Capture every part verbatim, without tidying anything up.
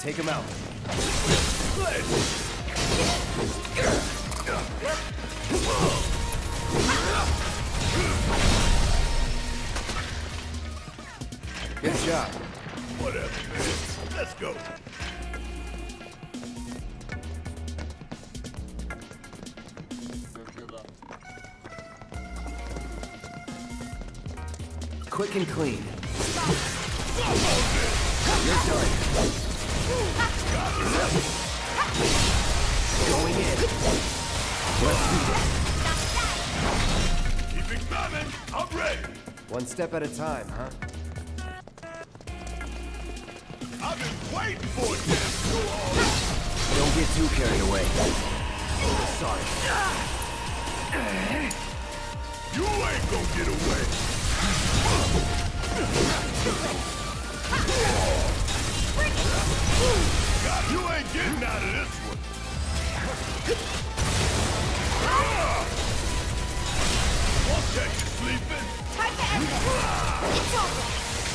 Take him out. Good job. Whatever, man. Let's go. Quick and clean. You're done. Going in. Let's do this. Keep it coming. I'm ready. One step at a time, huh? I've been waiting for it to go on. Don't get too carried away. Sorry. You ain't gonna get away. God, you ain't getting out of this one. Won't take you sleeping. Time to end it. It's over.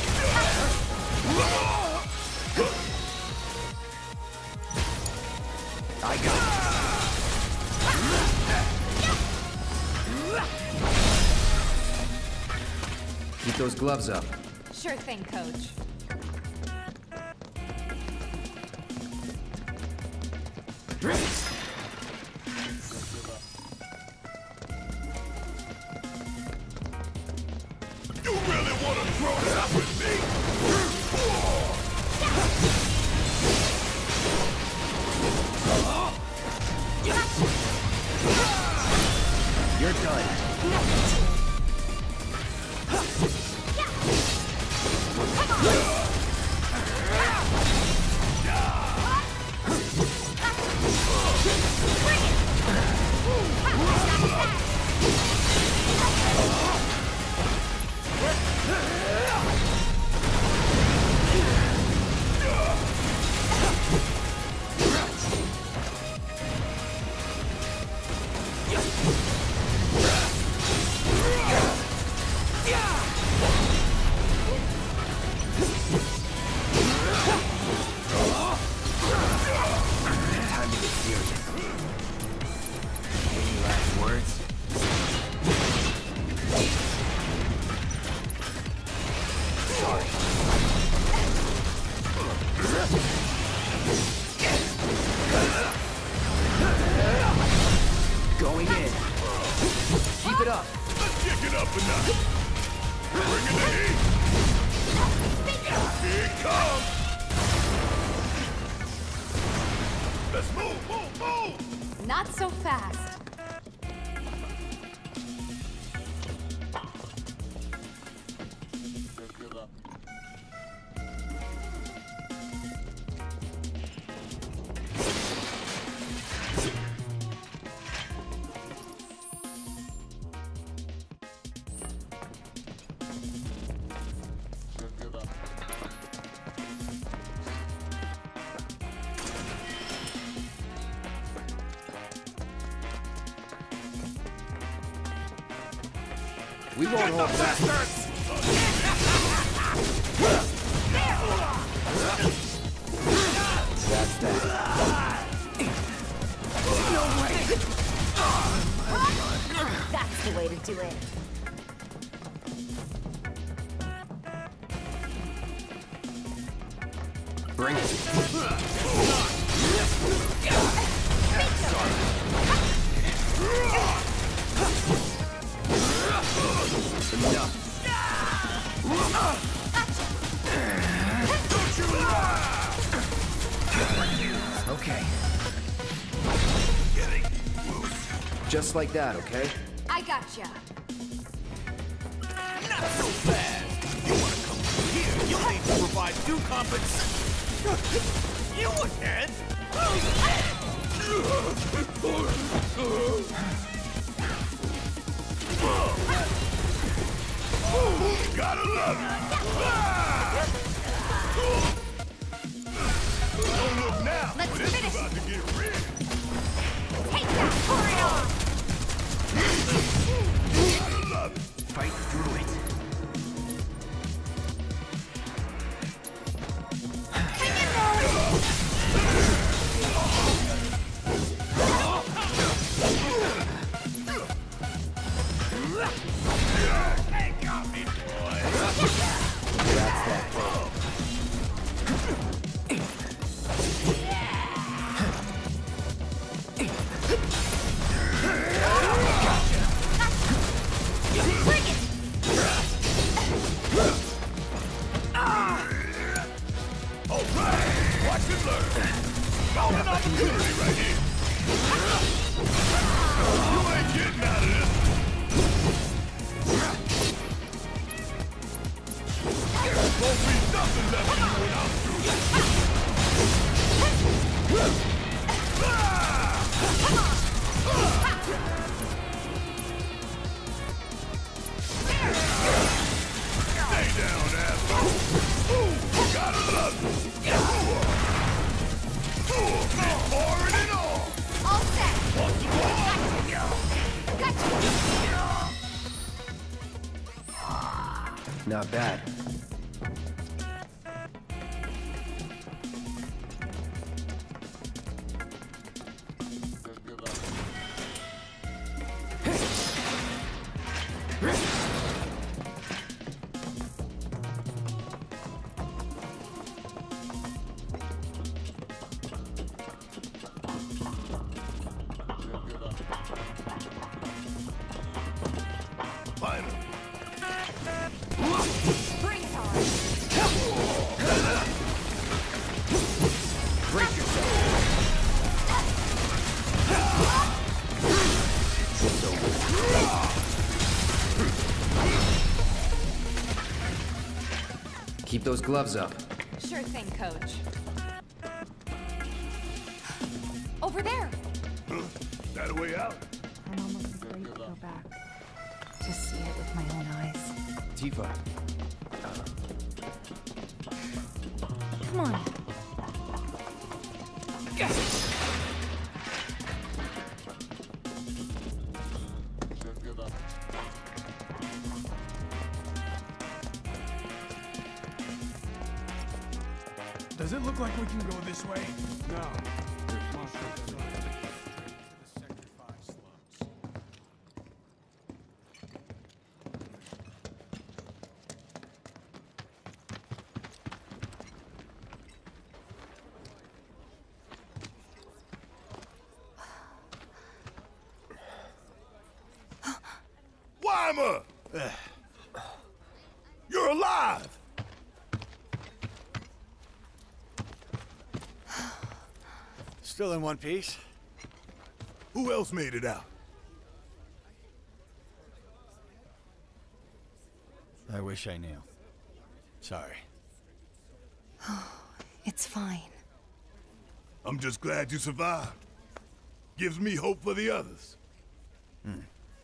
I got it. Keep those gloves up. Sure thing, Coach. You really want to throw it up with me? You're done. Time to get serious. Any last words? Sorry. Going in. Keep it up. Let's kick it up a notch. Bring in the heat. Here it comes. Let's move, move, move. Not so fast. We won't hold back. That's that. No way. That's the way to do it. Bring it. Enough. Okay. Just like that, okay? I gotcha. Not so fast. You want to come here? You need to provide due compensation. You again? Gotta love it. Don't look now. Let's This is finish. about to get real. Take that, pour it on. Gotta love it. Fight through it. Hang in there. Nothing left to do without Stay down, asshole! Ooh, gotta love it! Pouring it on! All set. What's the point? Gotcha. Not bad. Finally. Bring it on. Brace yourself. Keep those gloves up. Sure thing, Coach. Over there. That a way out? I'm almost afraid to go back. To see it with my own eyes. Tifa. Come on. Does it look like we can go this way? No. There's monsters in the Sector five slums. Wymer! You're alive! Still in one piece? Who else made it out? I wish I knew. Sorry. It's fine. I'm just glad you survived. Gives me hope for the others. Hmm.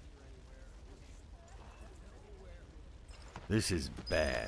This is bad.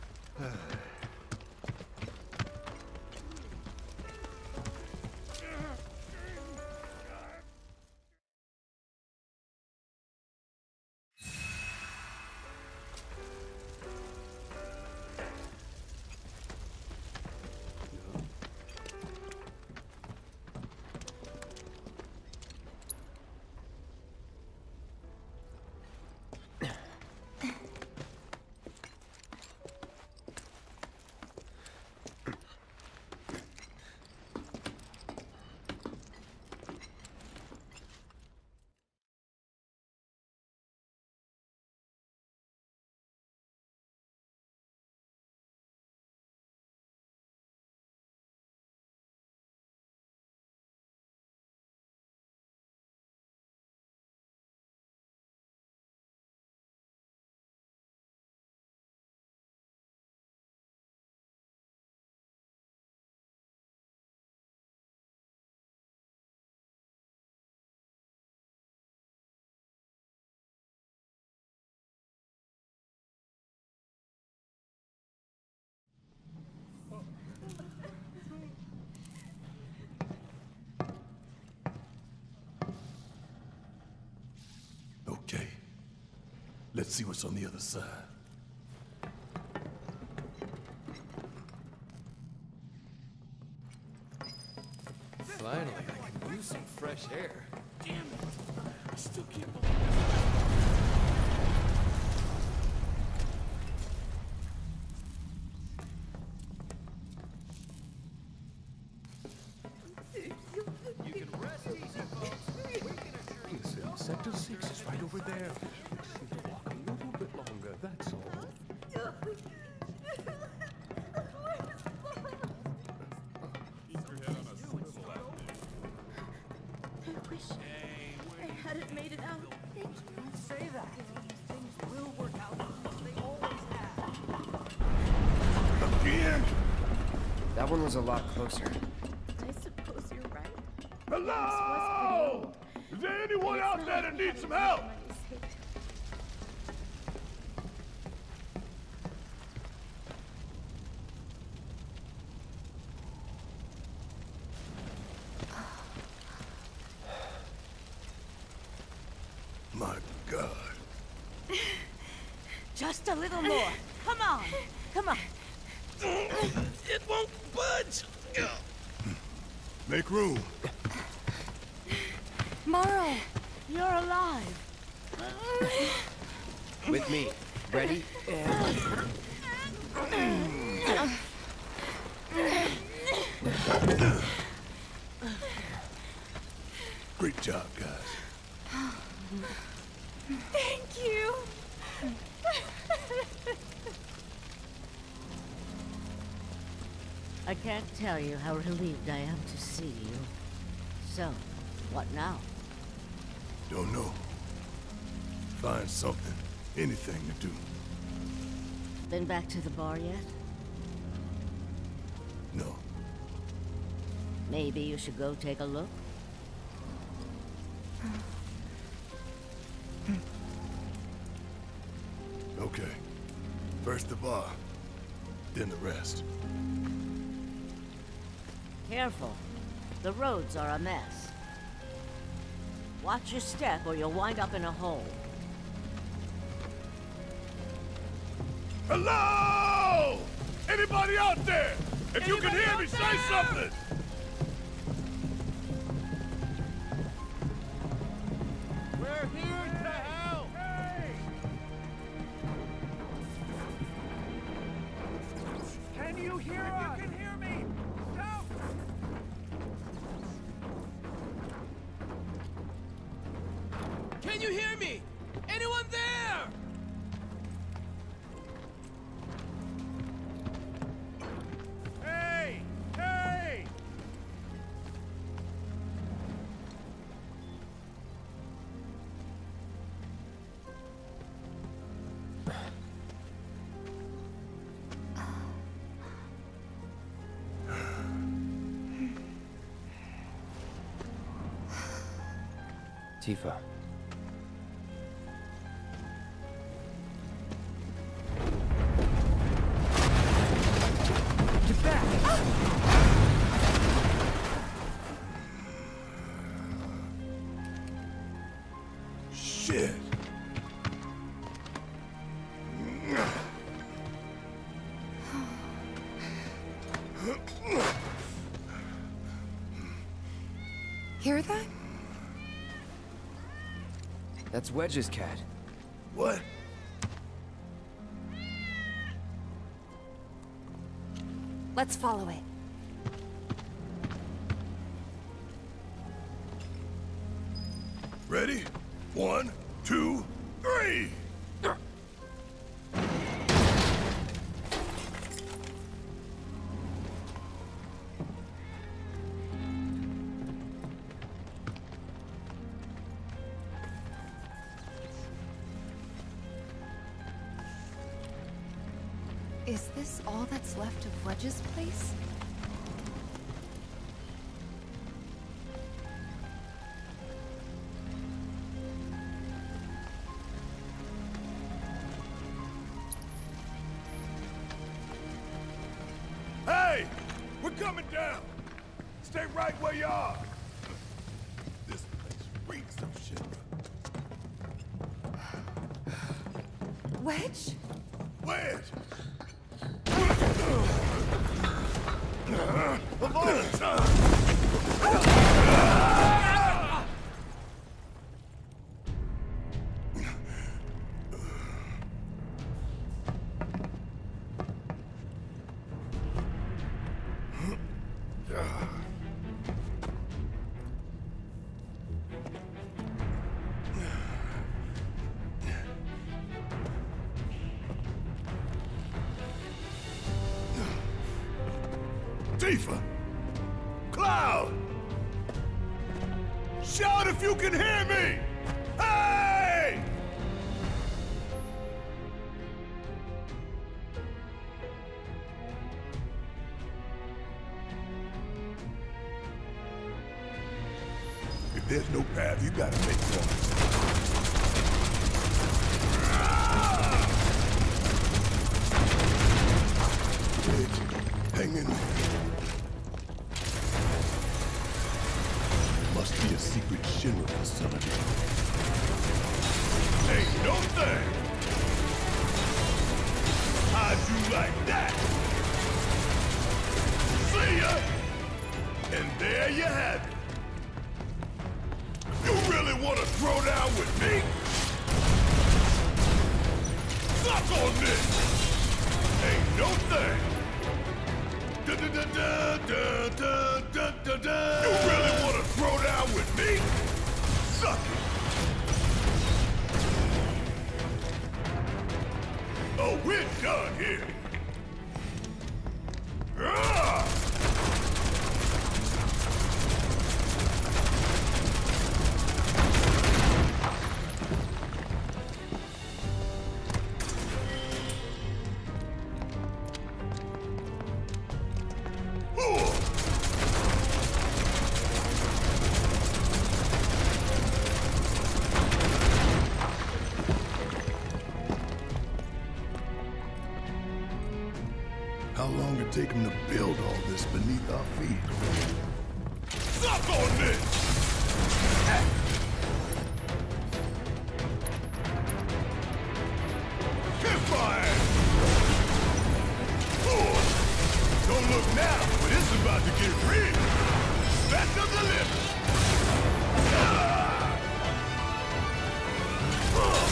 Okay. Let's see what's on the other side. Finally, I can use some fresh air. Damn it. I still can't You can rest easy, folks. We can assure you. Listen, Sector six is right over there. Just need to walk a little bit longer, that's all. I wish I hadn't made it out. Thank you. Don't say that. Things will work out. They always have. again? That one was a lot closer. I suppose you're right. Hello? Is there anyone out there that needs some help? My God. Just a little more. Come on. Come on. It won't budge. Make room. Morrow! You're alive. With me. Ready? And... Great job, guys. Thank you. I can't tell you how relieved I am to see you. So, what now? Don't know. Find something. Anything to do. Been back to the bar yet? No. Maybe you should go take a look? Okay. First the bar, then the rest. Careful. The roads are a mess. Watch your step or you'll wind up in a hole. Hello? Anybody out there? If you can hear me, say something! We're here to help! Hey! Can you hear us? You can hear me! Shout! Can you hear me? Anyone there? Hey! Hey! Tifa. Get back! Shit! Hear that? That's Wedge's cat. What? Let's follow it. Ready? One, two, three! Is this all that's left of Wedge's place? Hey! We're coming down! Stay right where you are! This place reeks of shit. Wedge? Wedge! Tifa! Cloud! Shout if you can hear me! Hey! There's no path you gotta take for it. Hang in there. Must be a secret Shinra facility. Ain't no thing! How'd you like that? See ya! And there you have it. You really want to throw down with me? Suck on this! Ain't no thing! Da da da da da da da da da. You really want to throw down with me? Suck it! Oh, we're done here! Ah! How long it take him to build all this beneath our feet? Suck on this! Kiss my ass! Oh. Don't look now, but it's about to get real. Back to the limit. Ah. Oh.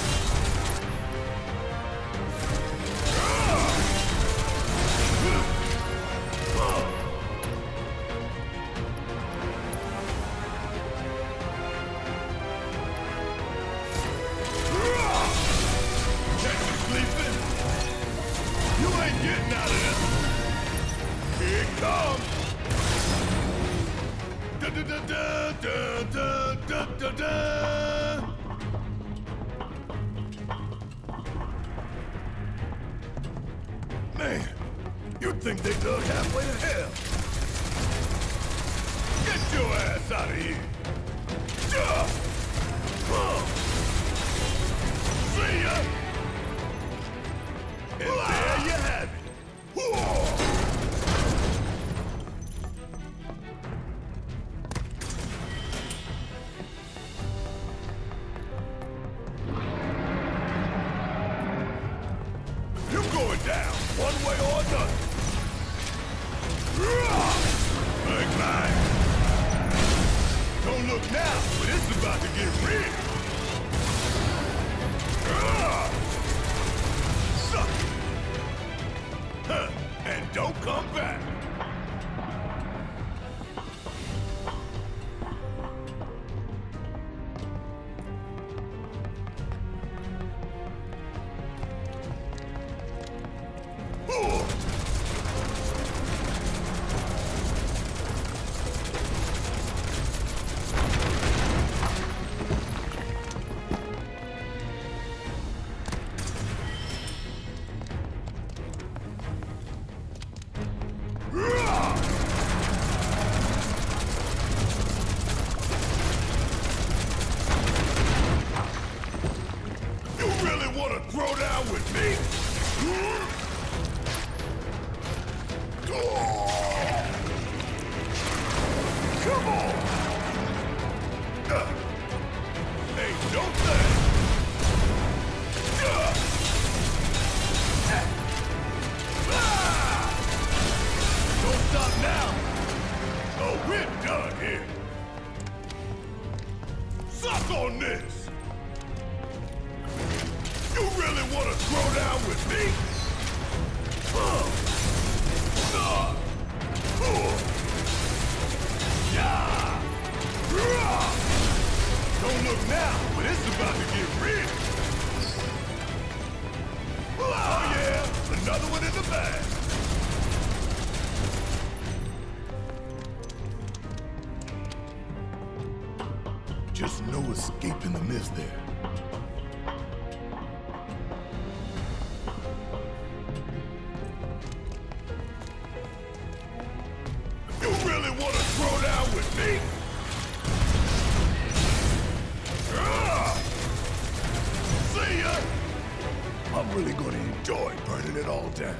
Man, you'd think they dug halfway to hell. Get your ass out of here. Duh. Huh. See ya. And there you have it. Whoa. Down, one way or another. Big man. Don't look now, but it's about to get real. Suck it. Huh. And don't come back. Throw down with me? Come on! Uh, ain't no thing! Uh, ah! Don't stop now! Oh, we're done here! Suck on this! You really want to throw down with me? Uh, uh, uh, yeah. uh, Don't look now, but it's about to get real. Oh yeah, another one in the bag. Just no escape in the mist there. You really want to throw down with me? I'm really gonna enjoy burning it all down.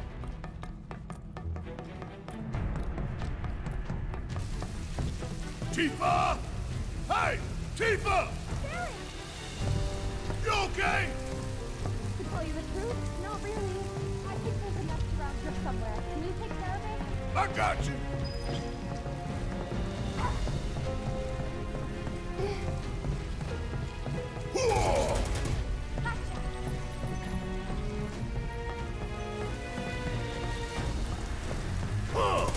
Tifa! Hey! Tifa! Barry! You okay? To tell you the truth, not really. I think there's a nest around here somewhere. Can you take care of it? I got you. Whoa! Gotcha. Huh.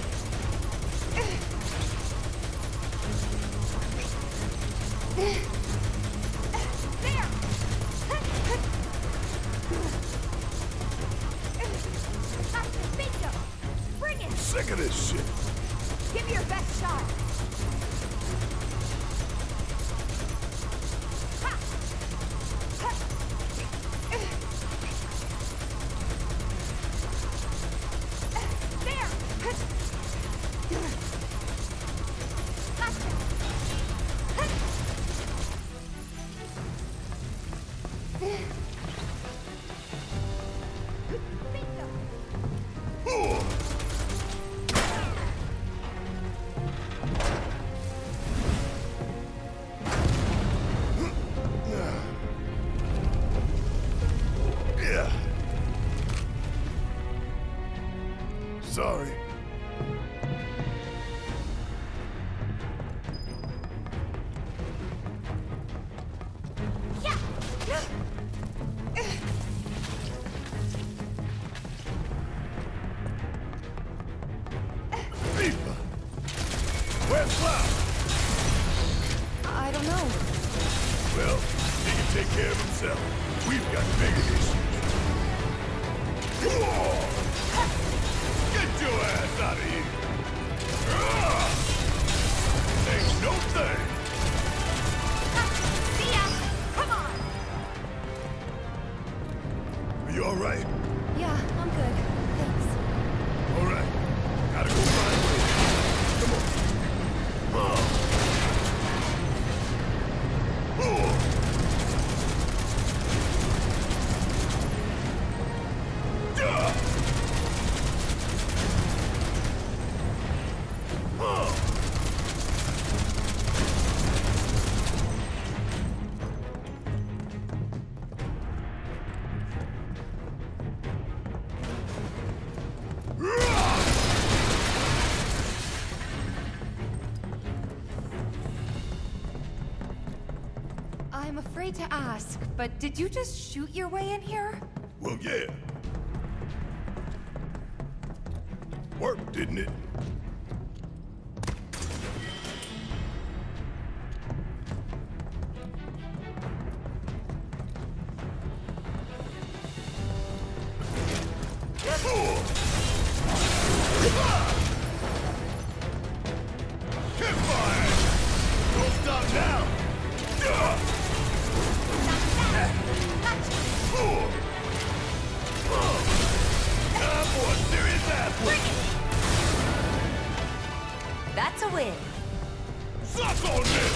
There! Gotcha, bingo! Bring it! Sick of this shit. Give me your best shot! Ha! Ha! There! Gotcha! Bingo! Whoa. Yeah. Sorry. Yeah! Tifa! Where's Cloud? I don't know. Well, he can take care of himself. We've got bigger issues. Whoa! Get your ass out of here! Ah! Ain't no thing! See ya! Come on! Are you alright? Yeah, I'm good. Thanks. Alright. Gotta go find Will. Come on. Ah! Oh! Yeah! Ah! I'm afraid to ask, but did you just shoot your way in here? Well, yeah. Worked, didn't it? Hit fire! Don't stop now! Time for a serious ass whooping. That's a win. Suck on this!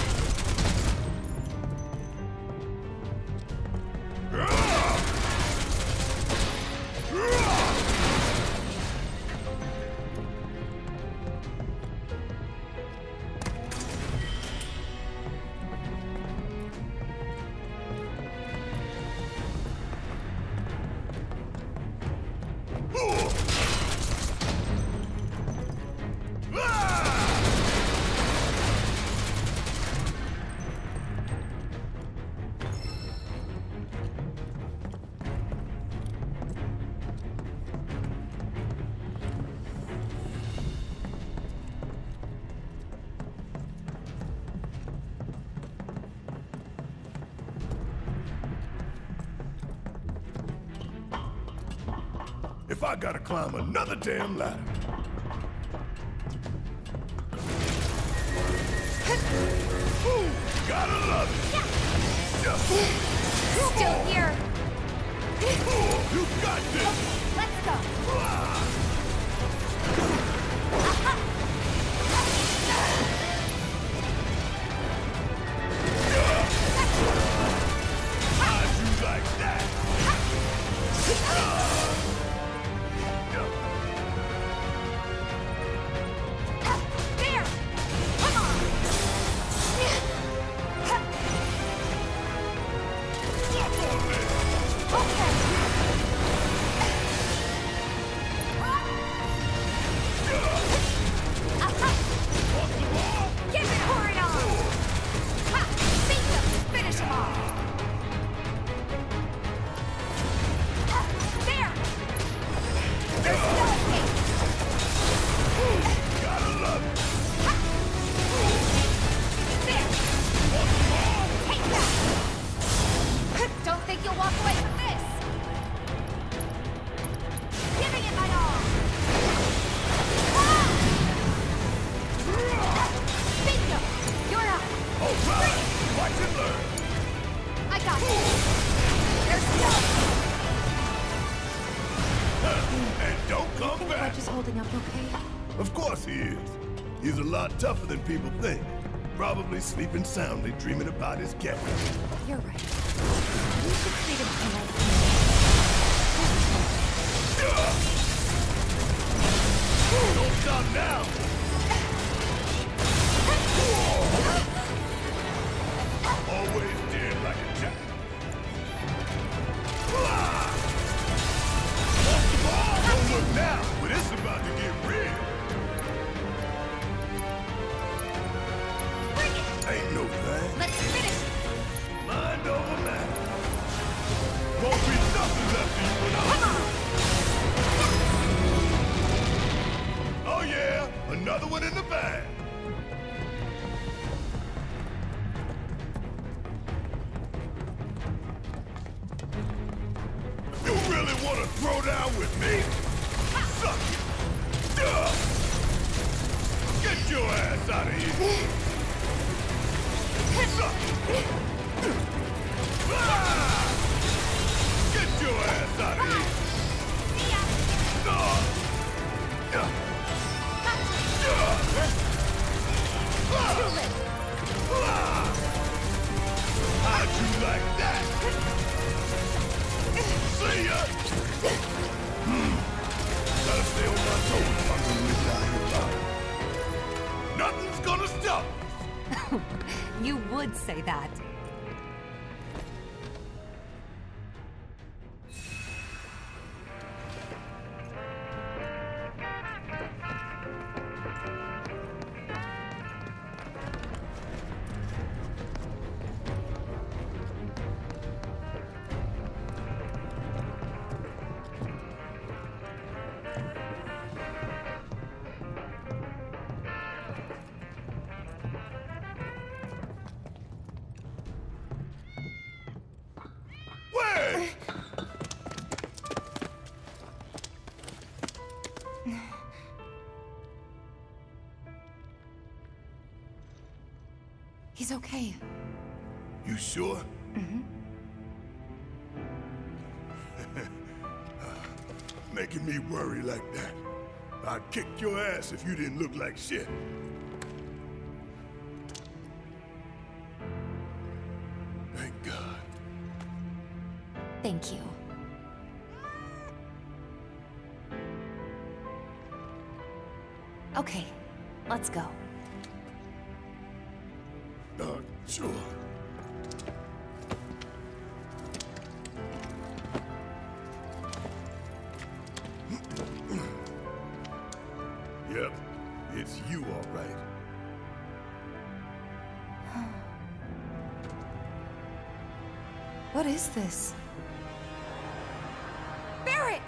If I gotta climb another damn ladder. Ooh, gotta love it. Yeah. Still here! Ooh, you got this. Let's go! Ah. How'd you like that? holding up okay? Of course he is. He's a lot tougher than people think. Probably sleeping soundly, dreaming about his cat. You're right. You should treat him politely. Don't stop now! Always dead like a jack. Off the ball! Don't look now, but it's about to get real. Bring it! Ain't no thing. Let's finish! Mind over matter. Won't be nothing left of you when I'm Come on! Oh yeah, another one in the bag. You really want to throw down with me? Suck it. Duh. Get your ass out of here. Suck it. Ah! Get your ass out of here. See ya! Duh. Duh. Too late! How'd you like that? See ya! Hmm. Gotta stay on my toes if I'm gonna live down here. Nothing's gonna stop us. You would say that. Wait! He's okay. You sure? Mm-hmm. Making me worry like that. I'd kick your ass if you didn't look like shit. Thank God. Thank you. Okay, let's go. Uh, sure. Yep, it's you all right. What is this? Barret!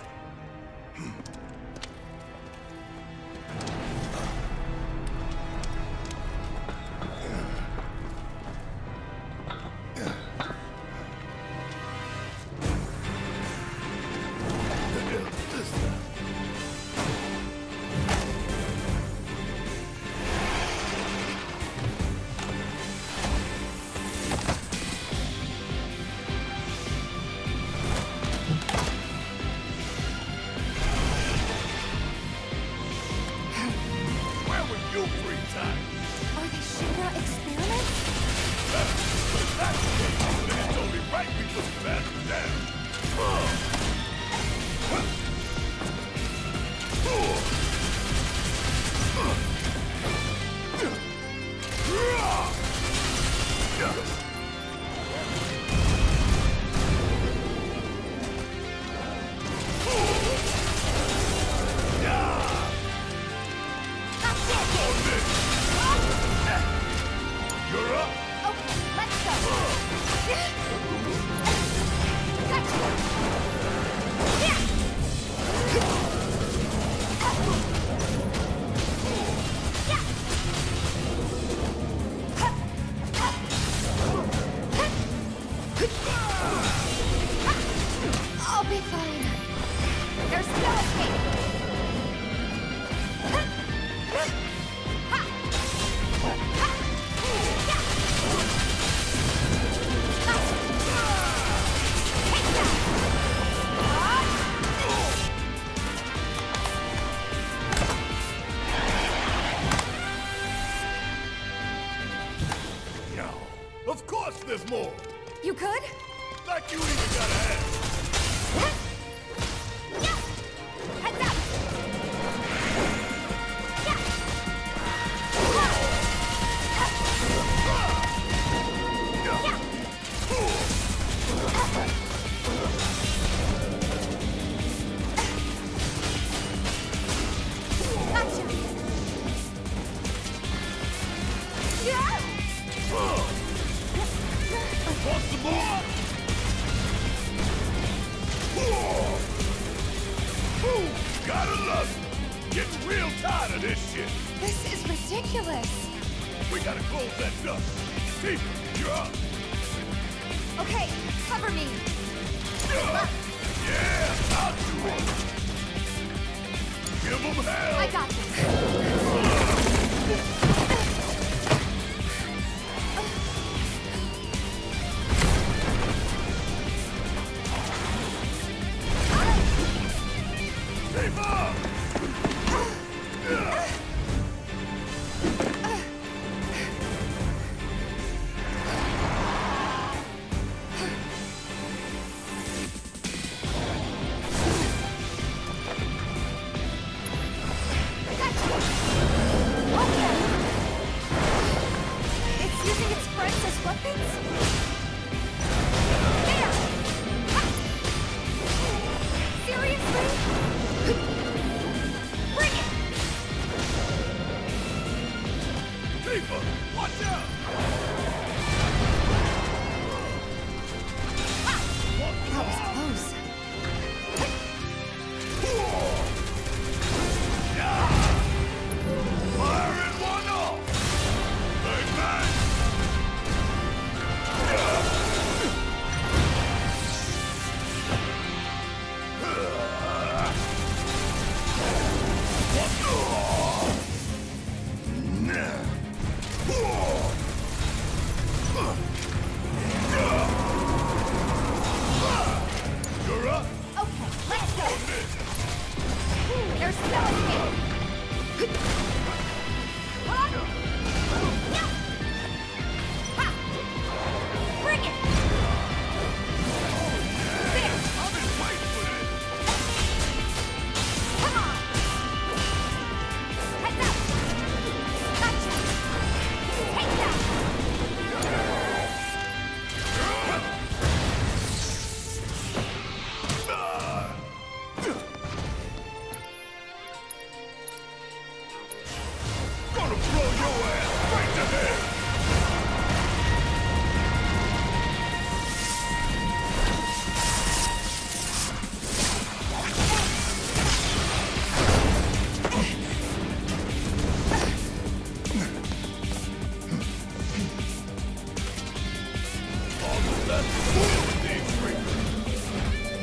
The hell is this now? more. You could? Like you even gotta ask. Heads up! Want some more? Ooh, gotta love it. Getting real tired of this shit. This is ridiculous. We gotta close that duct. Tifa, you're up. Okay, cover me. Yeah, I'll do it. Give them hell. I got this. Tifa! It's using its friends as weapons? There! Ha! Seriously? Bring it! Tifa, watch out! That was close. Fire in one off! Bang, bang! You're up! Okay, let's go. There's no escape. Huh? No. Ha! Bring it. There. I've been waiting for this! Come on. Heads up. Gotcha. Take that. Gonna blow your ass right to hell! All that's left is more with these reapers.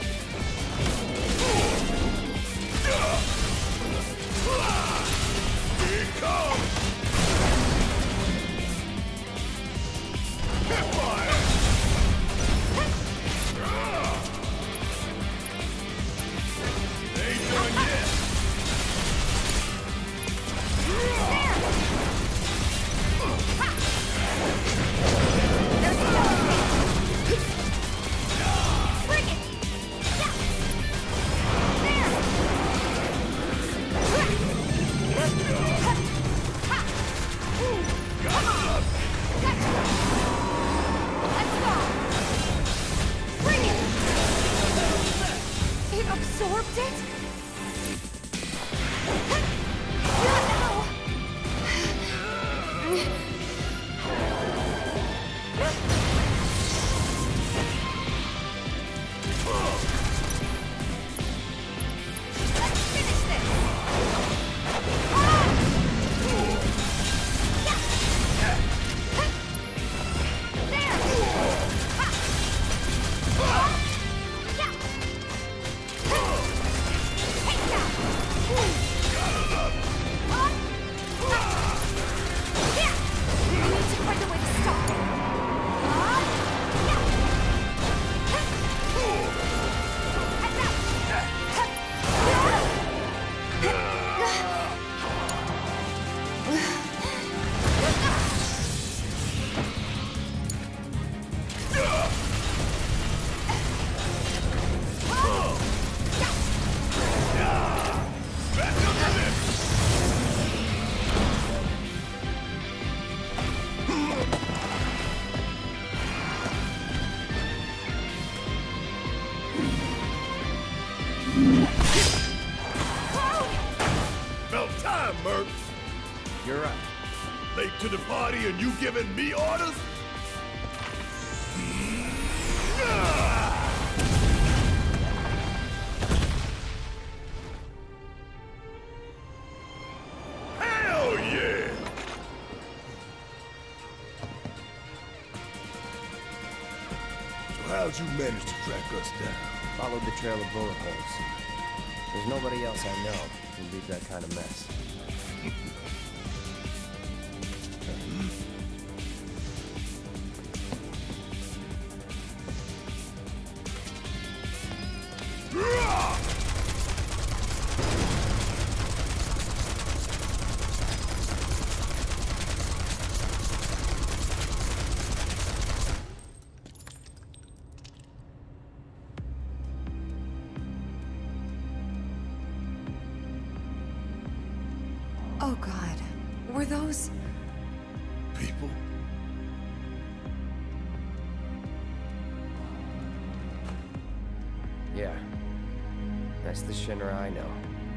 Here it comes! Hipfire! Ain't done yet! There's no escape. Bring it. Yeah. There. Ha. Come on. Gotcha. Let's go. Bring it. It absorbed it? Let's finish this. Ah! Yeah. There. Ha. Yeah. About time, Merc. You're right. Late to the party and you giving me orders? Hell yeah! So how'd you manage to track us down? Followed the trail of bullet holes. There's nobody else I know who can leave that kind of mess. Oh God, were those... People? Yeah. That's the Shinra I know.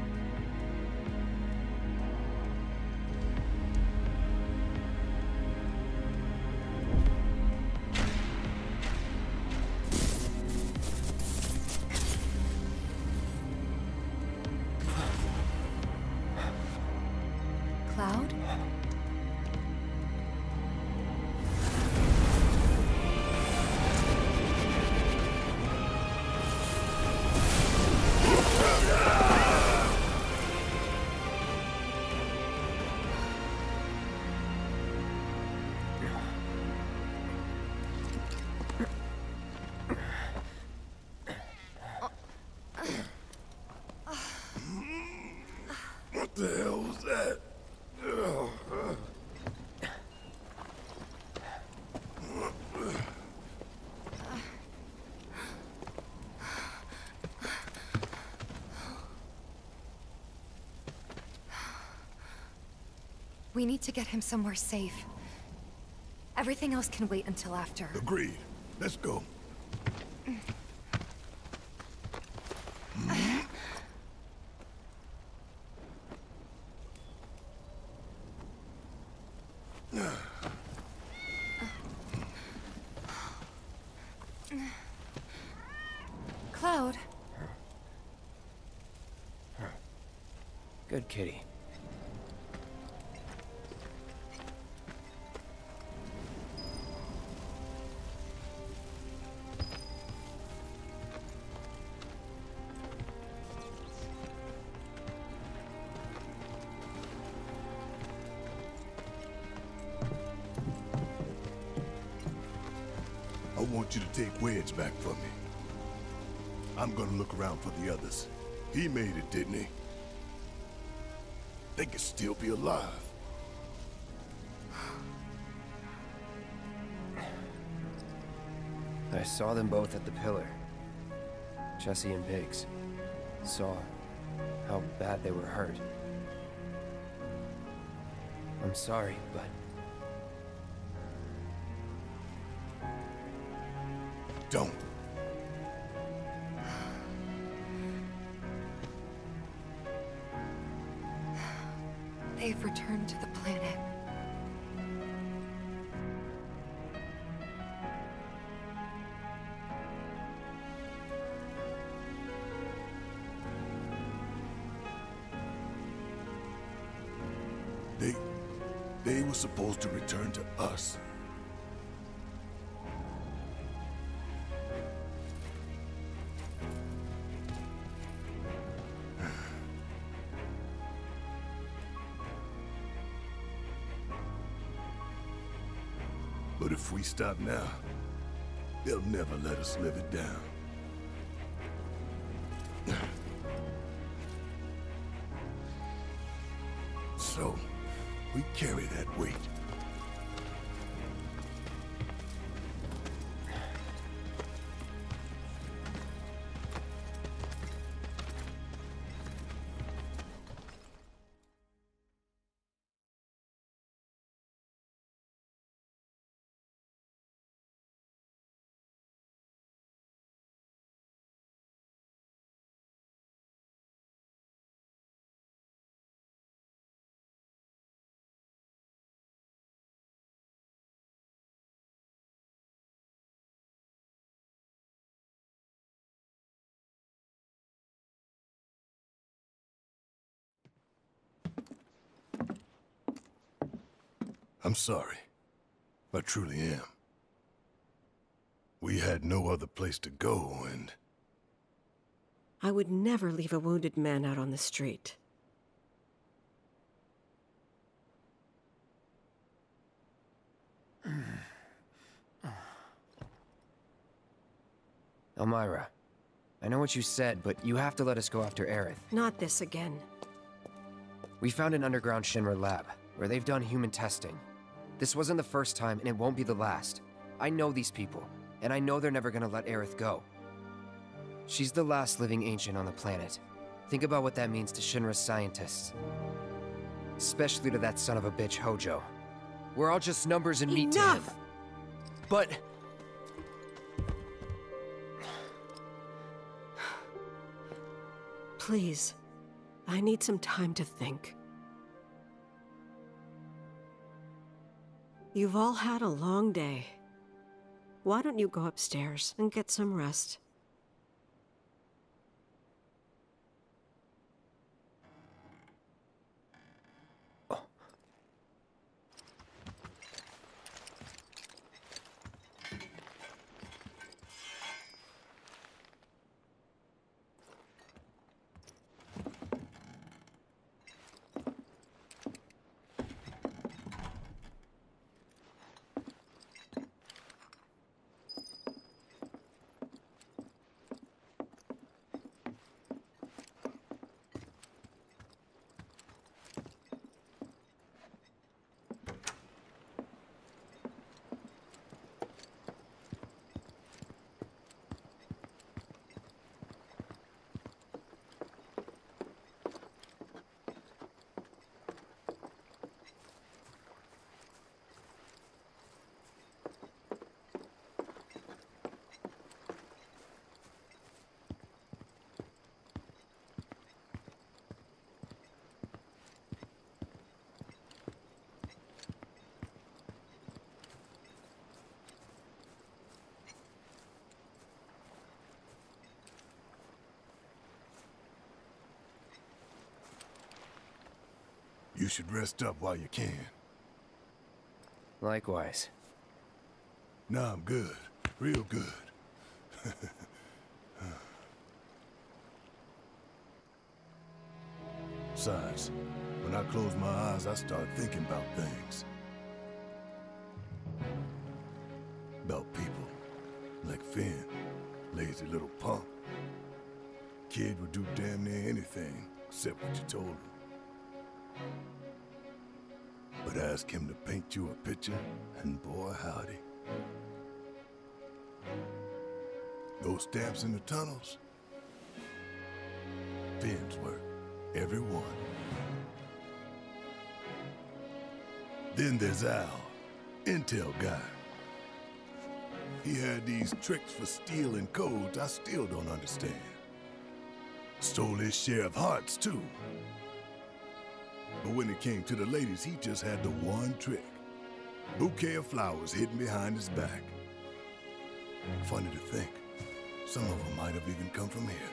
Cloud? What the hell was that? We need to get him somewhere safe. Everything else can wait until after. Agreed. Let's go. Cloud? Good kitty. I want you to take Wedge back from me. I'm gonna look around for the others. He made it, didn't he? They could still be alive. I saw them both at the pillar. Jesse and Biggs. Saw how bad they were hurt. I'm sorry, but... Don't. They've returned to the planet. They... they were supposed to return to us. But if we stop now, they'll never let us live it down. So, we carry that weight. I'm sorry. I truly am. We had no other place to go, and... I would never leave a wounded man out on the street. Elmyra, I know what you said, but you have to let us go after Aerith. Not this again. We found an underground Shinra lab, where they've done human testing. This wasn't the first time, and it won't be the last. I know these people, and I know they're never gonna let Aerith go. She's the last living ancient on the planet. Think about what that means to Shinra's scientists. Especially to that son of a bitch, Hojo. We're all just numbers and meat to him. Enough! But... Please, I need some time to think. You've all had a long day. Why don't you go upstairs and get some rest? You should rest up while you can. Likewise. No, I'm good. Real good. Besides, when I close my eyes, I start thinking about things. About people. Like Finn. Lazy little punk. Kid would do damn near anything, except what you told him. But ask him to paint you a picture, and boy howdy. Those stamps in the tunnels? Finn's work. Every one. Then there's Al, intel guy. He had these tricks for stealing codes I still don't understand. Stole his share of hearts, too. But when it came to the ladies, he just had the one trick. Bouquet of flowers hidden behind his back. Funny to think, some of them might have even come from here.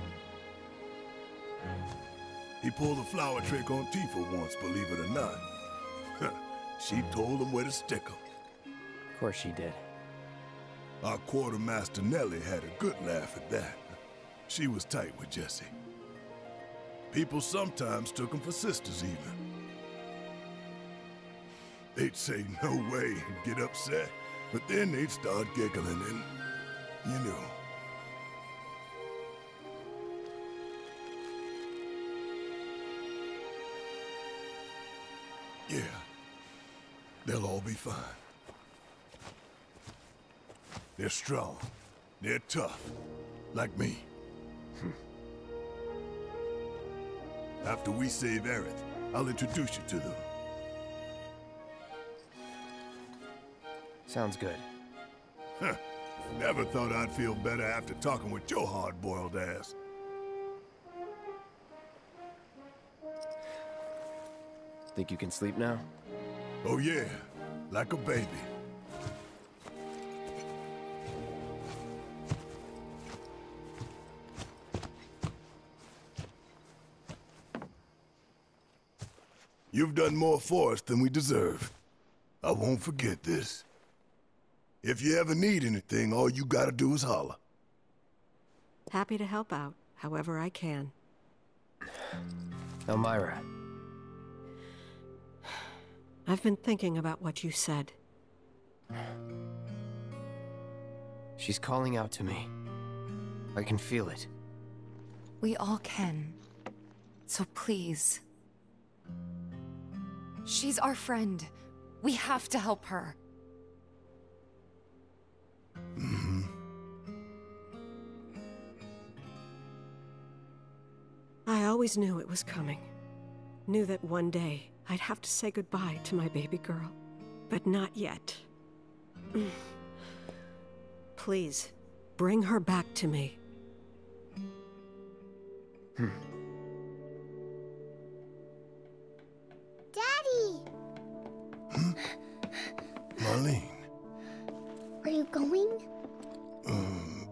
He pulled a flower trick on Tifa once, believe it or not. She told him where to stick them. Of course she did. Our quartermaster Nellie had a good laugh at that. She was tight with Jesse. People sometimes took them for sisters, even. They'd say no way and get upset, but then they'd start giggling and, you know. Yeah, they'll all be fine. They're strong. They're tough. Like me. After we save Aerith, I'll introduce you to them. Sounds good. Huh. Never thought I'd feel better after talking with your hard-boiled ass. Think you can sleep now? Oh yeah, like a baby. You've done more for us than we deserve. I won't forget this. If you ever need anything, all you gotta do is holler. Happy to help out, however I can. Elmyra. I've been thinking about what you said. She's calling out to me. I can feel it. We all can. So please. She's our friend. We have to help her. Mm-hmm. I always knew it was coming. Knew that one day I'd have to say goodbye to my baby girl. But not yet. Please, bring her back to me. Hmm. Daddy! Hmm? Marlene. Are you going? Um,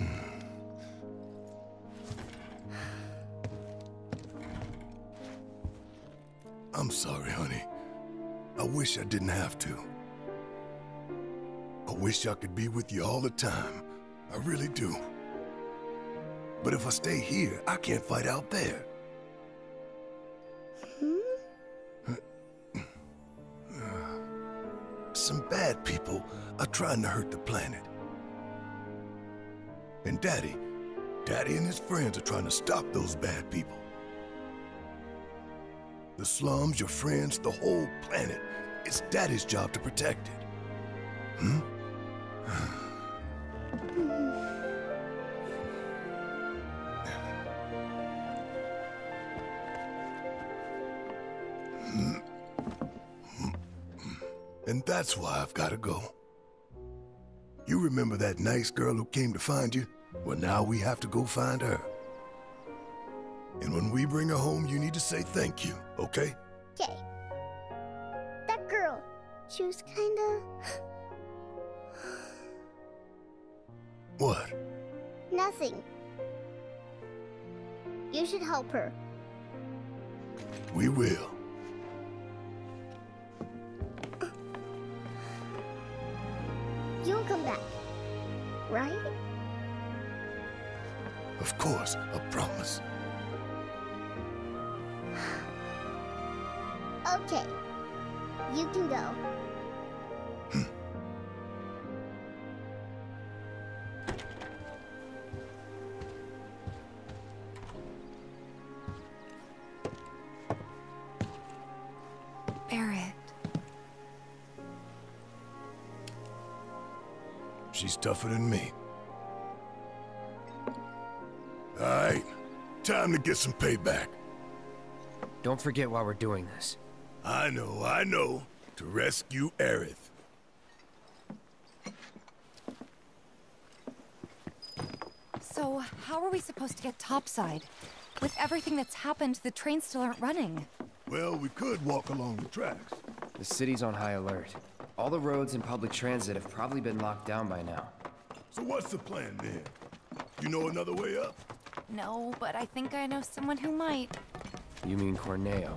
I'm sorry, honey. I wish I didn't have to. I wish I could be with you all the time. I really do. But if I stay here, I can't fight out there. Hmm? Some bad people are trying to hurt the planet. And Daddy, Daddy and his friends are trying to stop those bad people. The slums, your friends, the whole planet. It's Daddy's job to protect it. Hmm? And that's why I've got to go. You remember that nice girl who came to find you? Well, now we have to go find her. And when we bring her home, you need to say thank you, okay? Okay. That girl, she was kinda... What? Nothing. You should help her. We will. You'll come back, right? Of course, I promise. Okay. You can go. Barrett. She's tougher than me. All right, time to get some payback. Don't forget why we're doing this. I know, I know. To rescue Aerith. So, how are we supposed to get topside? With everything that's happened, the trains still aren't running. Well, we could walk along the tracks. The city's on high alert. All the roads and public transit have probably been locked down by now. So what's the plan then? You know another way up? No, but I think I know someone who might. You mean Corneo?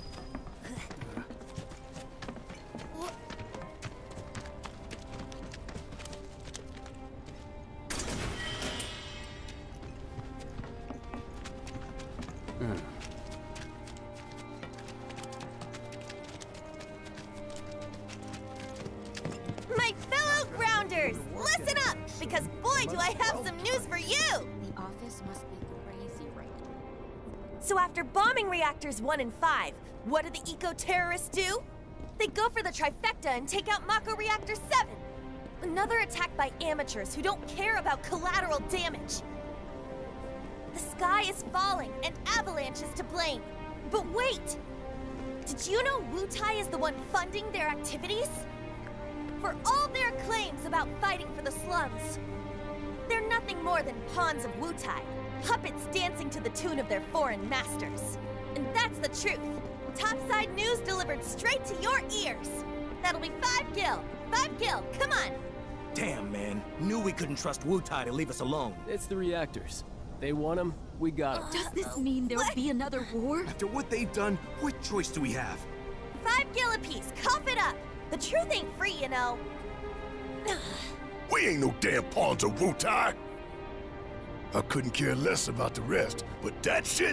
My fellow grounders, listen up, because boy do I have some news for you! The office must be crazy right now. So after bombing reactors one and five, what do the eco-terrorists do? They go for the trifecta and take out Mako Reactor seven. Another attack by amateurs who don't care about collateral damage. The sky is falling and Avalanche is to blame. But wait! Did you know Wutai is the one funding their activities? For all their claims about fighting for the slums, they're nothing more than pawns of Wutai, puppets dancing to the tune of their foreign masters. And that's the truth. Topside news delivered straight to your ears. That'll be five gil. Five gil, come on. Damn, man. Knew we couldn't trust Wutai to leave us alone. It's the reactors. They want them, we got them. Does this mean there'll What? be another war? After what they've done, what choice do we have? Five gil apiece, cough it up. The truth ain't free, you know. We ain't no damn pawns of Wutai. I couldn't care less about the rest, but that shit?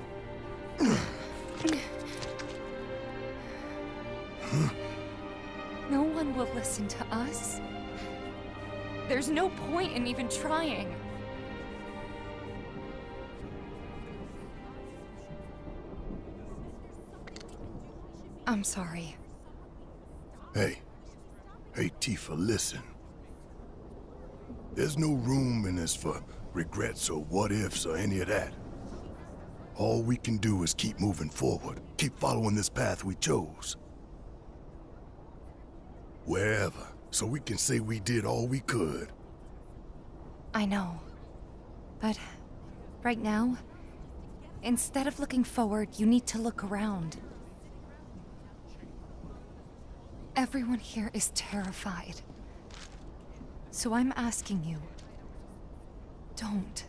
No one will listen to us. There's no point in even trying. I'm sorry. Hey. Hey, Tifa, listen. There's no room in this for regrets or what-ifs or any of that. All we can do is keep moving forward. Keep following this path we chose. Wherever, so we can say we did all we could. I know. But right now, instead of looking forward, you need to look around. Everyone here is terrified. So I'm asking you, don't.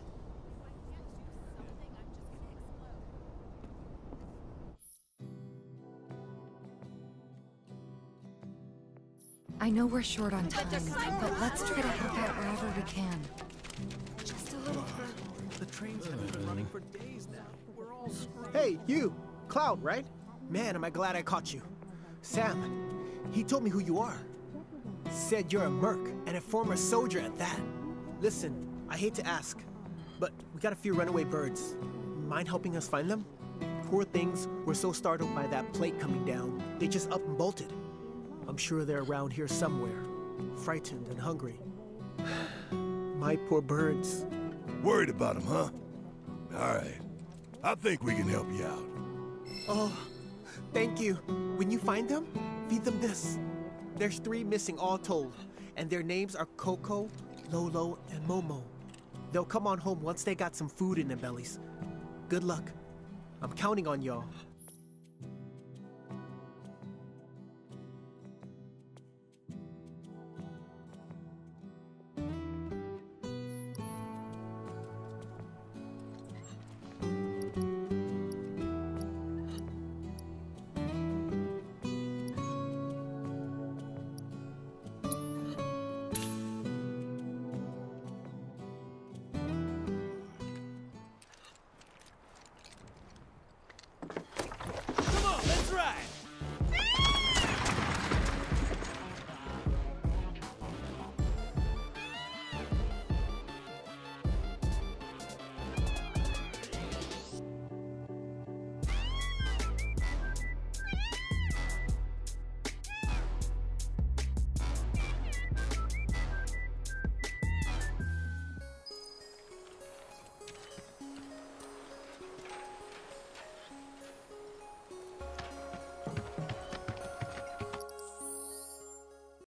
I know we're short on time, but let's try to help out wherever we can. Just a little further. The trains have been running for days now. We're all screwed. Hey, you! Cloud, right? Man, am I glad I caught you. Sam, he told me who you are. Said you're a merc, and a former soldier at that. Listen, I hate to ask, but we got a few runaway birds. Mind helping us find them? Poor things were so startled by that plate coming down, they just up and bolted. I'm sure they're around here somewhere, frightened and hungry. My poor birds. Worried about them, huh? All right. I think we can help you out. Oh, thank you. When you find them, feed them this. There's three missing all told, and their names are Coco, Lolo, and Momo. They'll come on home once they got some food in their bellies. Good luck. I'm counting on y'all.